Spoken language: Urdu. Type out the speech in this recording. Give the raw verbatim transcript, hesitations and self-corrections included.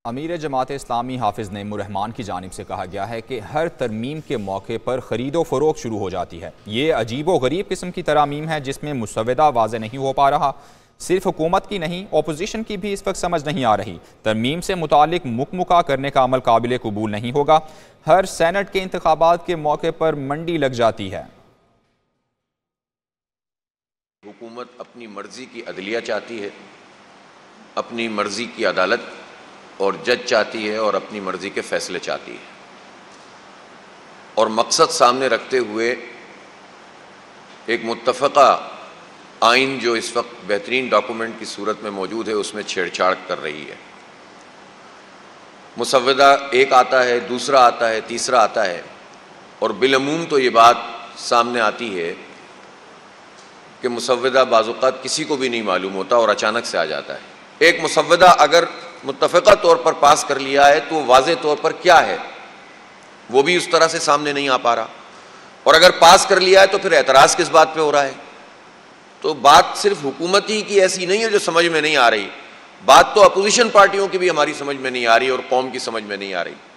امیر جماعت اسلامی حافظ نعیم الرحمان کی جانب سے کہا گیا ہے کہ ہر ترمیم کے موقع پر خرید و فروخت شروع ہو جاتی ہے۔ یہ عجیب و غریب قسم کی ترامیم ہے جس میں مسودہ واضح نہیں ہو پا رہا۔ صرف حکومت کی نہیں، اپوزیشن کی بھی اس وقت سمجھ نہیں آ رہی۔ ترمیم سے متعلق مکمکا کرنے کا عمل قابل قبول نہیں ہوگا۔ ہر سینٹ کے انتخابات کے موقع پر منڈی لگ جاتی ہے۔ حکومت اپنی مرضی کی عدلیہ چاہتی ہے، اپنی مرضی کی عدالت اور جج چاہتی ہے اور اپنی مرضی کے فیصلے چاہتی ہے، اور مقصد سامنے رکھتے ہوئے ایک متفقہ آئین جو اس وقت بہترین ڈاکومنٹ کی صورت میں موجود ہے اس میں چھیڑ چھاڑ کر رہی ہے۔ مسودہ ایک آتا ہے، دوسرا آتا ہے، تیسرا آتا ہے، اور بالعموم تو یہ بات سامنے آتی ہے کہ مسودہ بعض اوقات کسی کو بھی نہیں معلوم ہوتا اور اچانک سے آ جاتا ہے۔ ایک مسودہ اگر متفقہ طور پر پاس کر لیا ہے تو واضح طور پر کیا ہے وہ بھی اس طرح سے سامنے نہیں آ پا رہا، اور اگر پاس کر لیا ہے تو پھر اعتراض کس بات پہ ہو رہا ہے۔ تو بات صرف حکومت ہی کی ایسی نہیں ہے جو سمجھ میں نہیں آ رہی، بات تو اپوزیشن پارٹیوں کی بھی ہماری سمجھ میں نہیں آ رہی اور قوم کی سمجھ میں نہیں آ رہی۔